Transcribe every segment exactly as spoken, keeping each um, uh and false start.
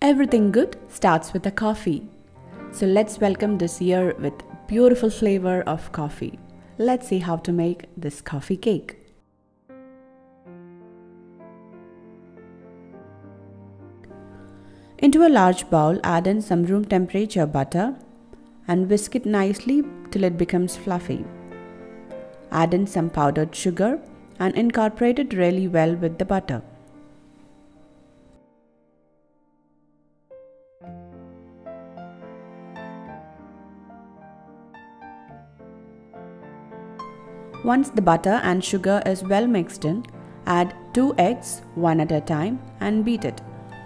Everything good starts with a coffee. So let's welcome this year with beautiful flavor of coffee. Let's see how to make this coffee cake. Into a large bowl, add in some room temperature butter and whisk it nicely till it becomes fluffy. Add in some powdered sugar and incorporate it really well with the butter. Once the butter and sugar is well mixed in, add two eggs one at a time and beat it.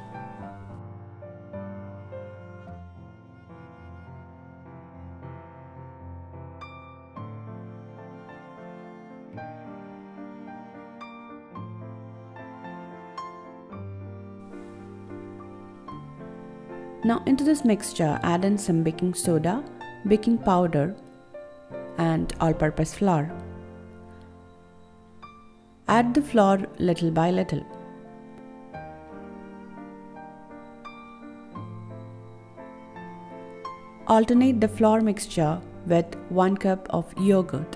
Now into this mixture add in some baking soda, baking powder and all-purpose flour. Add the flour little by little. Alternate the flour mixture with one cup of yogurt.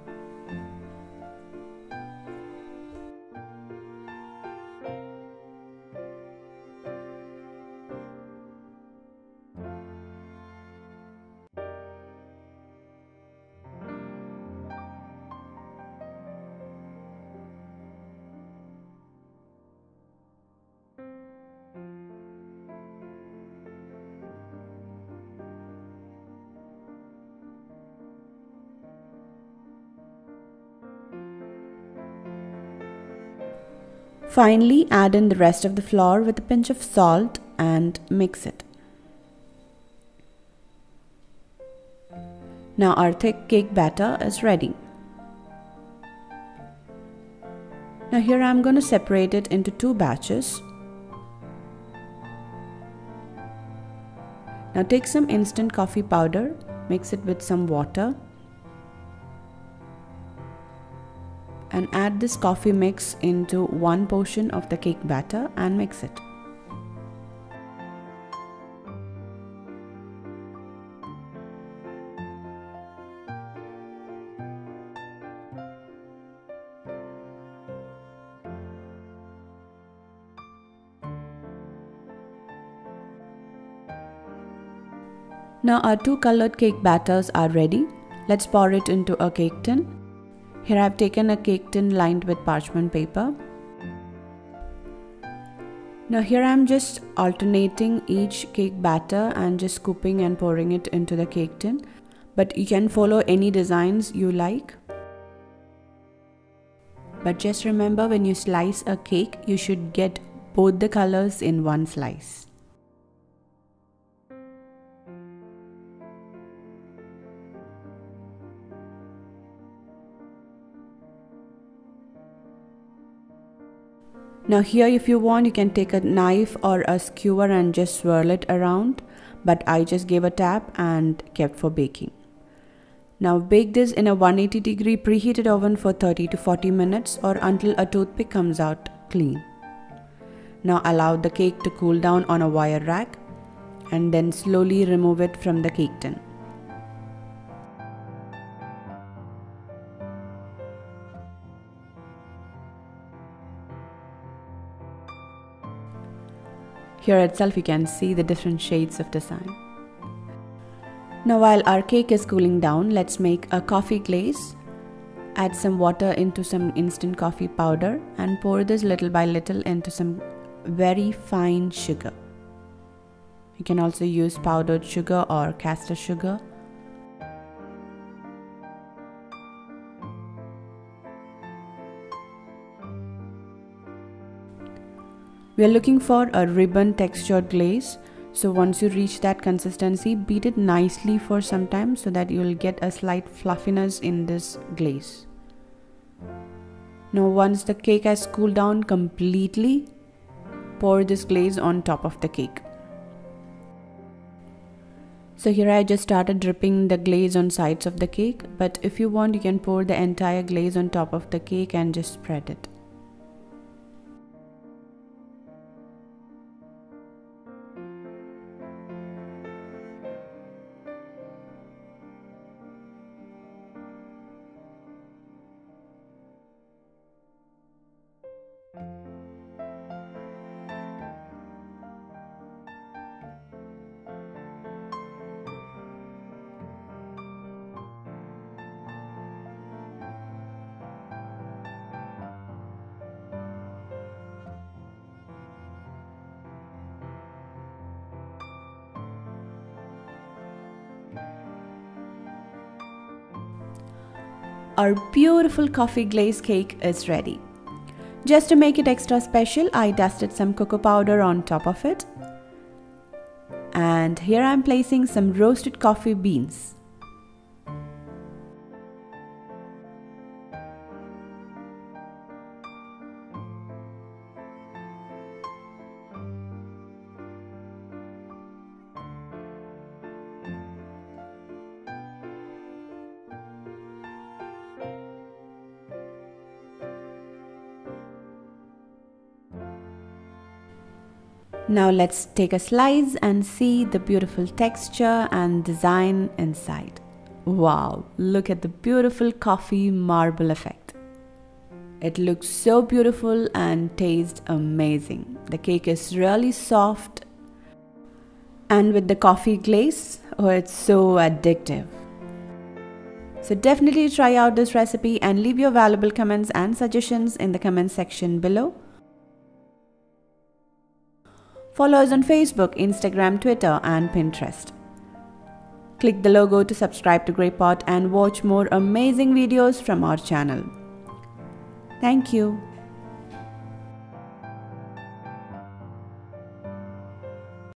Finally, add in the rest of the flour with a pinch of salt and mix it. Now our thick cake batter is ready. Now here I am going to separate it into two batches. Now take some instant coffee powder, mix it with some water, and add this coffee mix into one portion of the cake batter and mix it. Now our two colored cake batters are ready. Let's pour it into a cake tin. Here I have taken a cake tin lined with parchment paper. Now here I am just alternating each cake batter and just scooping and pouring it into the cake tin. But you can follow any designs you like. But just remember, when you slice a cake, you should get both the colors in one slice. Now here, if you want, you can take a knife or a skewer and just swirl it around, but I just gave a tap and kept for baking. Now bake this in a one hundred eighty degree preheated oven for thirty to forty minutes or until a toothpick comes out clean. Now allow the cake to cool down on a wire rack and then slowly remove it from the cake tin. Here itself you can see the different shades of design. Now while our cake is cooling down, let's make a coffee glaze. Add some water into some instant coffee powder and pour this little by little into some very fine sugar. You can also use powdered sugar or caster sugar. We are looking for a ribbon textured glaze. So once you reach that consistency, beat it nicely for some time so that you will get a slight fluffiness in this glaze. Now once the cake has cooled down completely, pour this glaze on top of the cake. So here I just started dripping the glaze on sides of the cake, but if you want, you can pour the entire glaze on top of the cake and just spread it. our beautiful coffee glaze cake is ready. Just to make it extra special, I dusted some cocoa powder on top of it. And here I am placing some roasted coffee beans. Now let's take a slice and see the beautiful texture and design inside. Wow, look at the beautiful coffee marble effect. It looks so beautiful and tastes amazing. The cake is really soft, and with the coffee glaze, oh, it's so addictive. So definitely try out this recipe and leave your valuable comments and suggestions in the comment section below. Follow us on Facebook, Instagram, Twitter and Pinterest. Click the logo to subscribe to Grey Pot and watch more amazing videos from our channel. Thank you.